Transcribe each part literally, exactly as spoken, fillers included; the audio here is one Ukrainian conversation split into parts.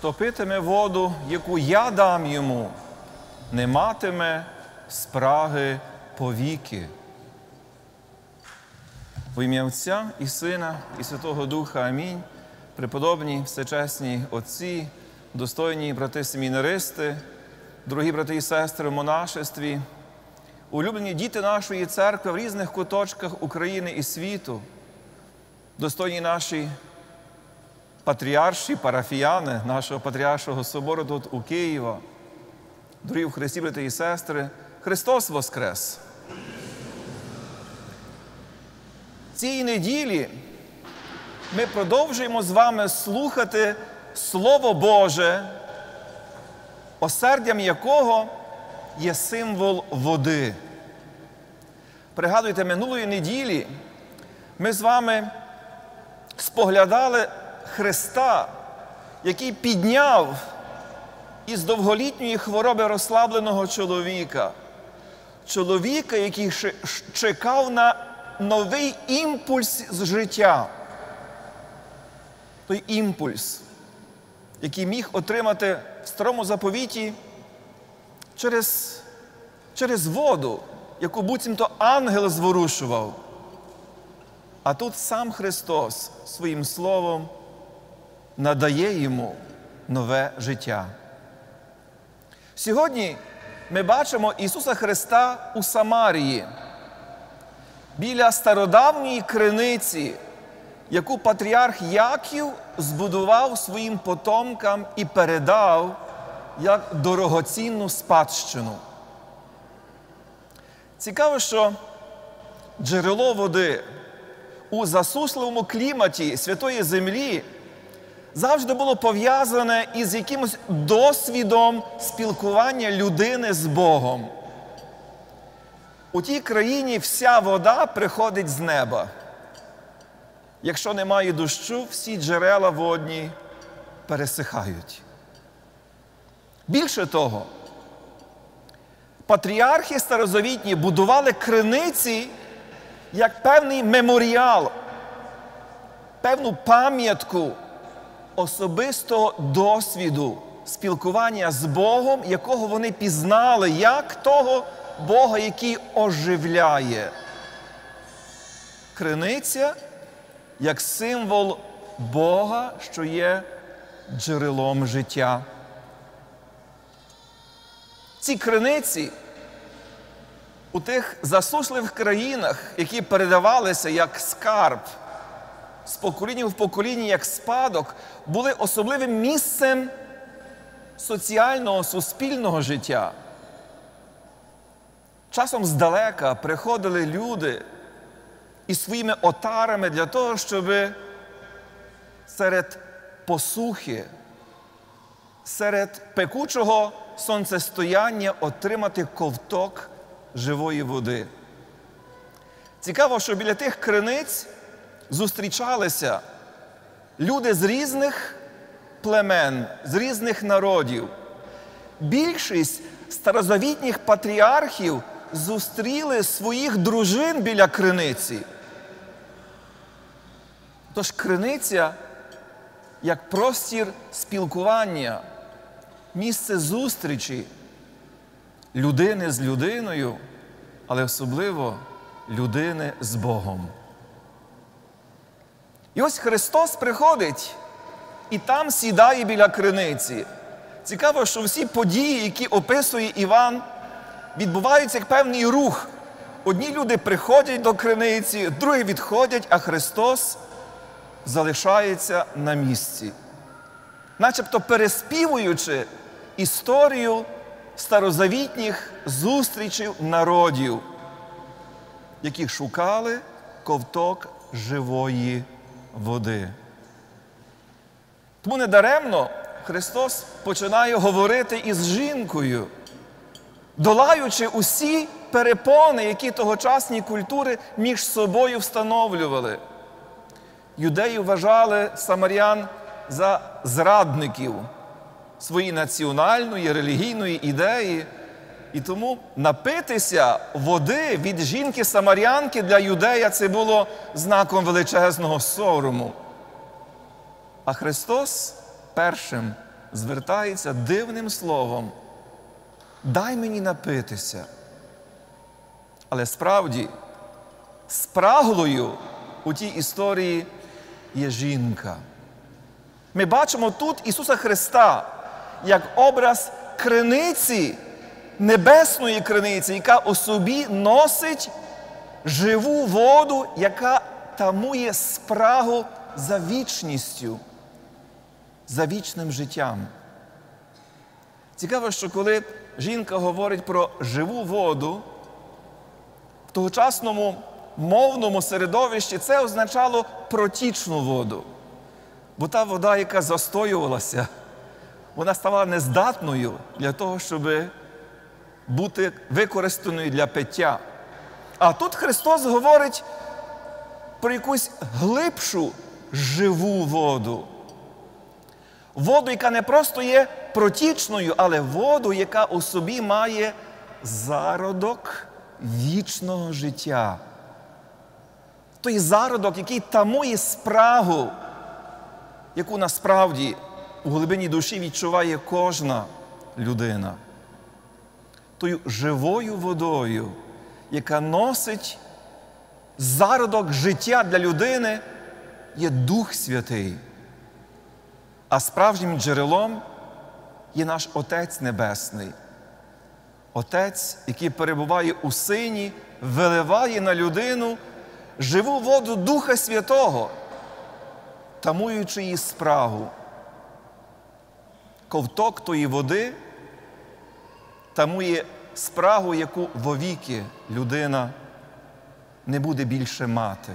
хто питиме воду, яку я дам йому, не матиме спраги повіки. В ім'я Отця і Сина, і Святого Духа. Амінь. Преподобні, всечесні отці, достойні брати семінаристи, дорогі брати і сестри в монашестві, улюблені діти нашої церкви в різних куточках України і світу, достойні наші патріарші, парафіяни нашого Патріаршого собору тут у Києва, дорогі в Христі, брати і сестри, Христос воскрес! Цієї неділі ми продовжуємо з вами слухати Слово Боже, осердям якого є символ води. Пригадуйте, минулої неділі ми з вами споглядали Христа, який підняв із довголітньої хвороби розслабленого чоловіка. Чоловіка, який чекав на новий імпульс з життя. Той імпульс, який міг отримати в Старому Заповіті через, через воду, яку буцімто ангел зворушував. А тут сам Христос своїм словом надає йому нове життя. Сьогодні ми бачимо Ісуса Христа у Самарії, біля стародавньої криниці, яку патріарх Яків збудував своїм потомкам і передав як дорогоцінну спадщину. Цікаво, що джерело води у засушливому кліматі Святої Землі завжди було пов'язане із якимось досвідом спілкування людини з Богом. У тій країні вся вода приходить з неба. Якщо немає дощу, всі джерела водні пересихають. Більше того, патріархи старозавітні будували криниці як певний меморіал, певну пам'ятку особистого досвіду спілкування з Богом, якого вони пізнали, як того Бога, який оживляє. Криниця як символ Бога, що є джерелом життя. Ці криниці у тих засушливих країнах, які передавалися як скарб, з покоління в покоління як спадок, були особливим місцем соціального, суспільного життя. Часом здалека приходили люди із своїми отарами для того, щоб серед посухи, серед пекучого сонцестояння отримати ковток живої води. Цікаво, що біля тих криниць зустрічалися люди з різних племен, з різних народів. Більшість старозавітніх патріархів зустріли своїх дружин біля криниці. Тож криниця як простір спілкування, місце зустрічі людини з людиною, але особливо людини з Богом. І ось Христос приходить і там сідає біля криниці. Цікаво, що всі події, які описує Іван, відбуваються як певний рух. Одні люди приходять до криниці, другі відходять, а Христос залишається на місці. Начебто переспівуючи історію старозавітніх зустрічей народів, які шукали ковток живої води. Тому недаремно Христос починає говорити із жінкою, долаючи усі перепони, які тогочасні культури між собою встановлювали. Юдеї вважали самарян за зрадників своєї національної, релігійної ідеї. І тому напитися води від жінки-самарянки для юдея – це було знаком величезного сорому. А Христос першим звертається дивним словом: «Дай мені напитися». Але справді, спраглою у тій історії є жінка. Ми бачимо тут Ісуса Христа як образ криниці, небесної криниці, яка у собі носить живу воду, яка тамує спрагу за вічністю, за вічним життям. Цікаво, що коли жінка говорить про живу воду, в тогочасному мовному середовищі це означало протічну воду. Бо та вода, яка застоювалася, вона ставала нездатною для того, щоб бути використаною для пиття. А тут Христос говорить про якусь глибшу живу воду. Воду, яка не просто є протічною, але воду, яка у собі має зародок вічного життя. Той зародок, який тамує спрагу, яку насправді у глибині душі відчуває кожна людина. Тою живою водою, яка носить зародок життя для людини, є Дух Святий. А справжнім джерелом є наш Отець Небесний. Отець, який перебуває у Сині, виливає на людину живу воду Духа Святого, тамуючи її спрагу. Ковток тої води тамує спрагу, яку вовіки людина не буде більше мати.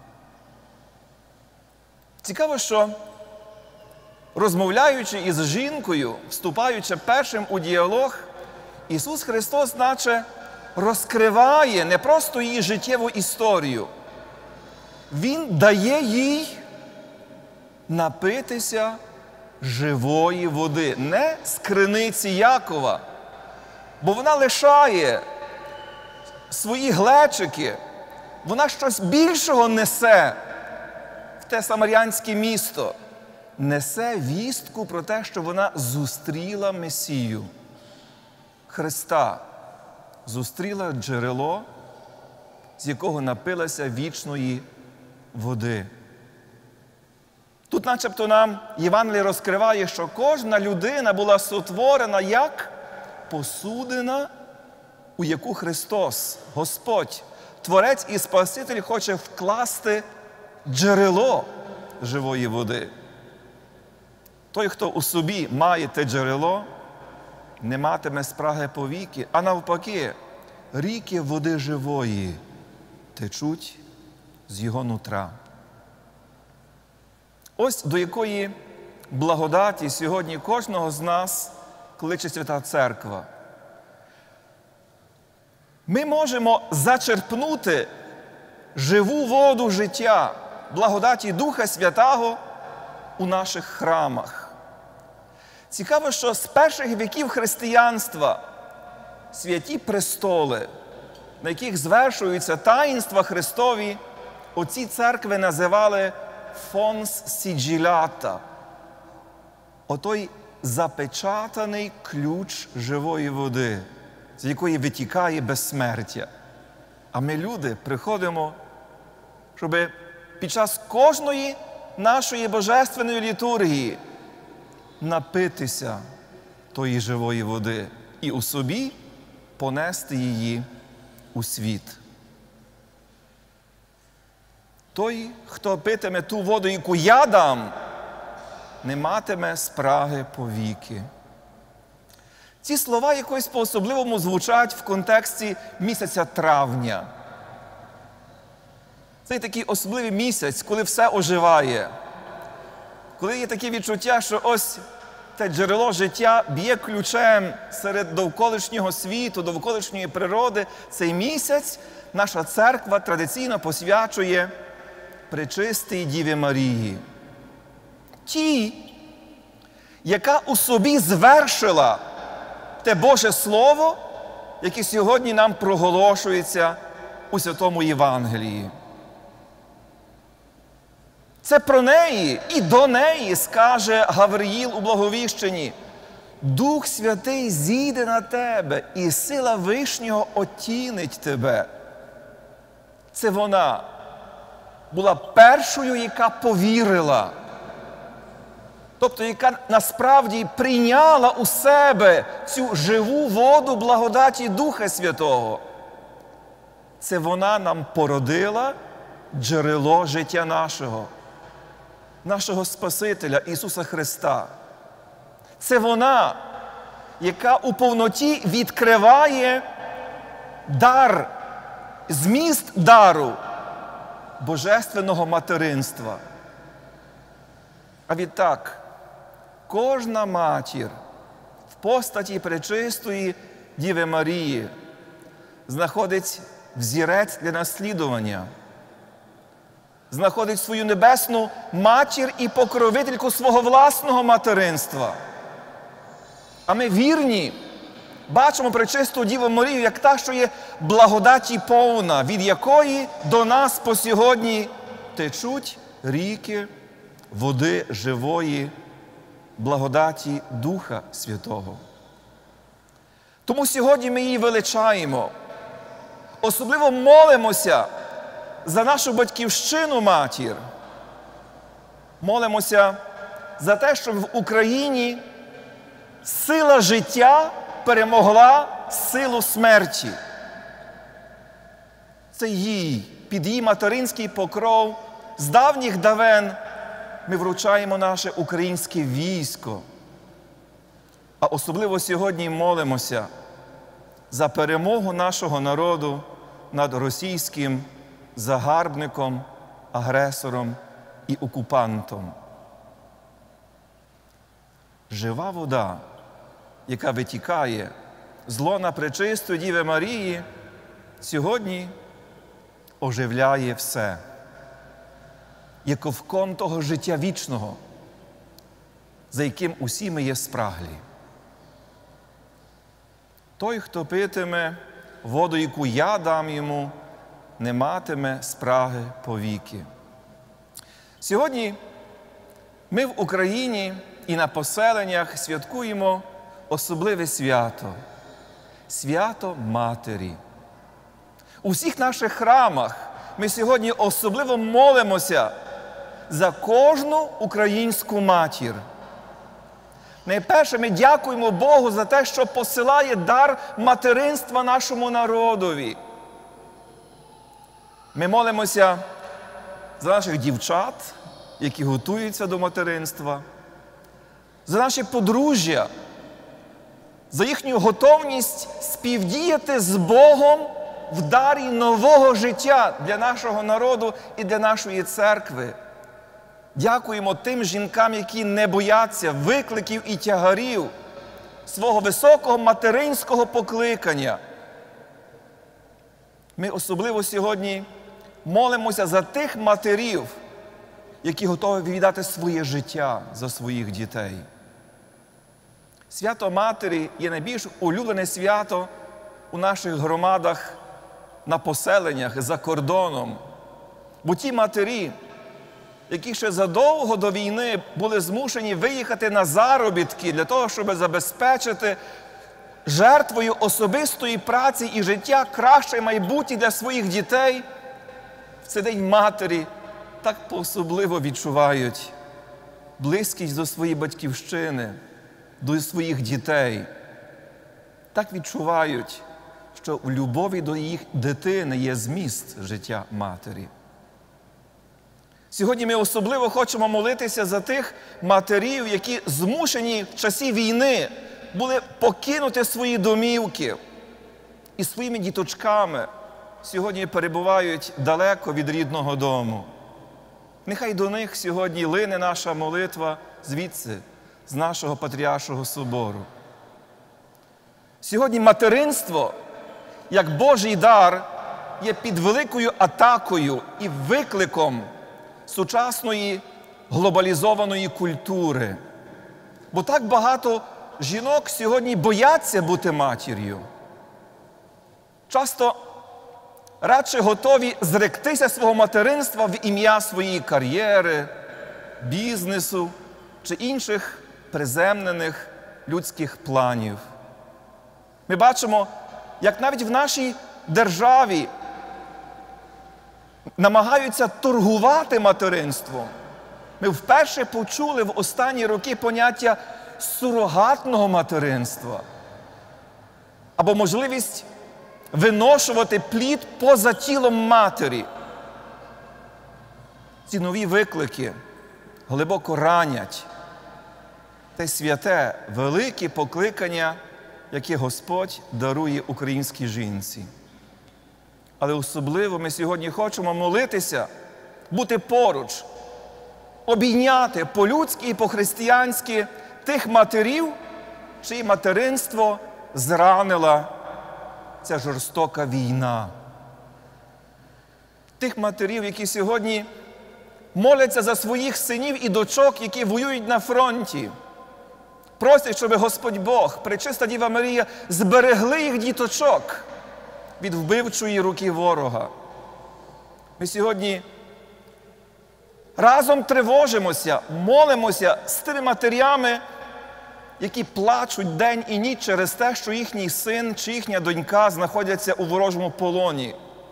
Цікаво, що розмовляючи із жінкою, вступаючи першим у діалог, Ісус Христос наче розкриває не просто її життєву історію. Він дає їй напитися живої води, не з криниці Якова, бо вона лишає свої глечики, вона щось більшого несе в те самарянське місто, несе вістку про те, що вона зустріла Месію, Христа, зустріла джерело, з якого напилася вічної води. Тут начебто нам Євангеліє розкриває, що кожна людина була сотворена як посудина, у яку Христос, Господь, Творець і Спаситель хоче вкласти джерело живої води. Той, хто у собі має те джерело, не матиме спраги повіки, а навпаки, ріки води живої течуть з його нутра. Ось до якої благодаті сьогодні кожного з нас кличе Свята Церква. Ми можемо зачерпнути живу воду життя, благодаті Духа Святого у наших храмах. Цікаво, що з перших віків християнства святі престоли, на яких звершуються таїнства Христові, оці церкви називали фонс сіджилята. Отой запечатаний ключ живої води, з якої витікає безсмертя. А ми, люди, приходимо, щоб під час кожної нашої божественної літургії напитися тої живої води і у собі понести її у світ. Той, хто питиме ту воду, яку я дам, не матиме спраги повіки. Ці слова якось по-особливому звучать в контексті місяця травня. Це такий особливий місяць, коли все оживає. Коли є таке відчуття, що ось те джерело життя б'є ключем серед довколишнього світу, довколишньої природи. Цей місяць наша церква традиційно посвячує Пречистій Діві Марії. Ті, яка у собі звершила те Боже Слово, яке сьогодні нам проголошується у Святому Євангелії. Це про неї і до неї скаже Гавриїл у благовіщенні. Дух Святий зійде на тебе, і сила Вишнього отінить тебе. Це вона була першою, яка повірила. Тобто, яка насправді прийняла у себе цю живу воду благодаті Духа Святого. Це вона нам породила джерело життя нашого, нашого Спасителя Ісуса Христа. Це вона, яка у повноті відкриває дар, зміст дару божественного материнства. А відтак, кожна матір в постаті пречистої Діви Марії знаходить взірець для наслідування, знаходить свою небесну матір і покровительку свого власного материнства. А ми вірні, бачимо пречисту Діву Марію як та, що є благодаті повна, від якої до нас по сьогодні течуть ріки води живої, благодаті Духа Святого. Тому сьогодні ми її величаємо, особливо молимося за нашу батьківщину матір. Молимося за те, щоб в Україні сила життя перемогла силу смерті. Це їй, під її материнський покров, з давніх давен ми вручаємо наше українське військо. А особливо сьогодні молимося за перемогу нашого народу над російським загарбником, агресором і окупантом. Жива вода, яка витікає з лона пречистої Діви Марії, сьогодні оживляє все. Є ковком того життя вічного, за яким усі ми є спраглі. Той, хто питиме воду, яку я дам йому, не матиме спраги повіки. Сьогодні ми в Україні і на поселеннях святкуємо особливе свято – свято Матері. У всіх наших храмах ми сьогодні особливо молимося за кожну українську матір. Найперше, ми дякуємо Богу за те, що посилає дар материнства нашому народові. Ми молимося за наших дівчат, які готуються до материнства, за наші подружжя, за їхню готовність співдіяти з Богом в дарі нового життя для нашого народу і для нашої церкви. Дякуємо тим жінкам, які не бояться викликів і тягарів свого високого материнського покликання. Ми особливо сьогодні молимося за тих матерів, які готові віддати своє життя за своїх дітей. Свято Матері є найбільш улюблене свято у наших громадах, на поселеннях, за кордоном. Бо ті матері, які ще задовго до війни були змушені виїхати на заробітки для того, щоб забезпечити жертвою особистої праці і життя краще майбутнє для своїх дітей, в цей день матері так по-особливо відчувають близькість до своєї батьківщини, до своїх дітей. Так відчувають, що в любові до їх дитини є зміст життя матері. Сьогодні ми особливо хочемо молитися за тих матерів, які змушені в часі війни були покинути свої домівки і своїми діточками сьогодні перебувають далеко від рідного дому. Нехай до них сьогодні лине наша молитва звідси, з нашого Патріаршого собору. Сьогодні материнство, як Божий дар, є під великою атакою і викликом сучасної глобалізованої культури. Бо так багато жінок сьогодні бояться бути матір'ю. Часто радше готові зректися свого материнства в ім'я своєї кар'єри, бізнесу чи інших приземнених людських планів. Ми бачимо, як навіть в нашій державі намагаються торгувати материнством. Ми вперше почули в останні роки поняття сурогатного материнства або можливість виношувати плід поза тілом матері. Ці нові виклики глибоко ранять те святе, велике покликання, яке Господь дарує українській жінці. Але особливо ми сьогодні хочемо молитися, бути поруч, обійняти по-людськи і по-християнськи тих матерів, чиє материнство зранила ця жорстока війна. Тих матерів, які сьогодні моляться за своїх синів і дочок, які воюють на фронті. Просять, щоб Господь Бог, Пречиста Діва Марія, зберегли їх діточок від вбивчої руки ворога. Ми сьогодні разом тривожимося, молимося з тими матерями, які плачуть день і ніч через те, що їхній син чи їхня донька знаходяться у ворожому полоні.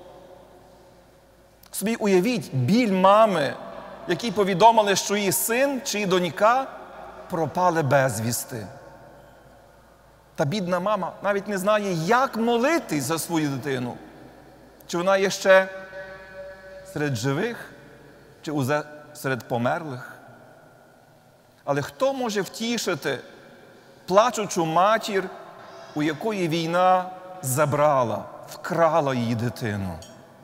Собі уявіть біль мами, якій повідомили, що її син чи її донька пропали безвісти. Та бідна мама навіть не знає, як молитись за свою дитину. Чи вона є ще серед живих, чи уже серед померлих. Але хто може втішити плачучу матір, у якої війна забрала, вкрала її дитину?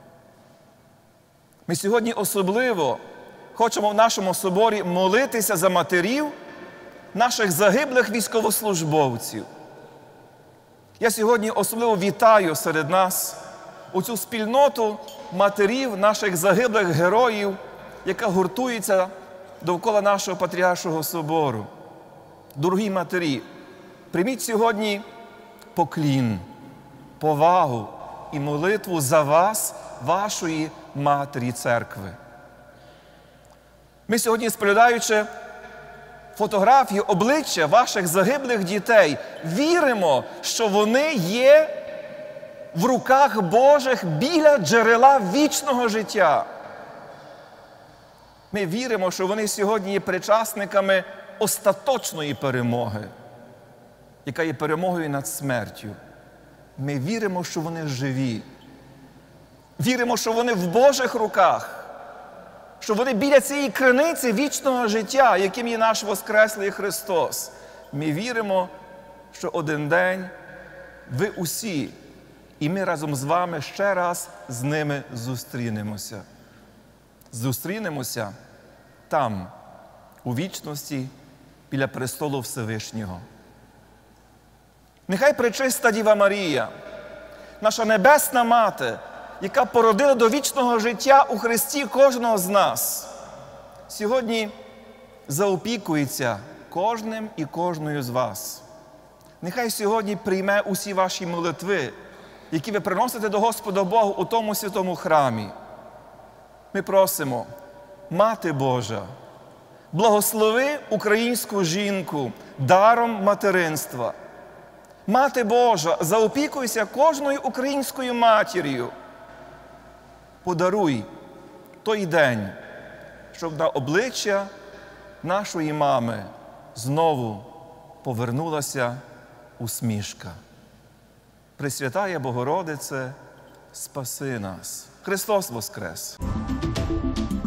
Ми сьогодні особливо хочемо в нашому соборі молитися за матерів наших загиблих військовослужбовців. Я сьогодні особливо вітаю серед нас оцю спільноту матерів наших загиблих героїв, яка гуртується довкола нашого Патріаршого собору. Дорогі матері, прийміть сьогодні поклін, повагу і молитву за вас, вашої Матері Церкви. Ми сьогодні, споглядаючи фотографії, обличчя ваших загиблих дітей, віримо, що вони є в руках Божих біля джерела вічного життя. Ми віримо, що вони сьогодні є причасниками остаточної перемоги, яка є перемогою над смертю. Ми віримо, що вони живі. Віримо, що вони в Божих руках, що вони біля цієї криниці вічного життя, яким є наш Воскреслий Христос. Ми віримо, що один день ви усі, і ми разом з вами ще раз з ними зустрінемося. Зустрінемося там, у вічності, біля престолу Всевишнього. Нехай Пречиста Діва Марія, наша Небесна Мати, яка породила до вічного життя у Христі кожного з нас, сьогодні заопікується кожним і кожною з вас. Нехай сьогодні прийме усі ваші молитви, які ви приносите до Господа Бога у тому святому храмі. Ми просимо, Мати Божа, благослови українську жінку даром материнства. Мати Божа, заопікуйся кожною українською матір'ю. Подаруй той день, щоб на обличчя нашої мами знову повернулася усмішка. Пресвятая Богородице, спаси нас. Христос Воскрес!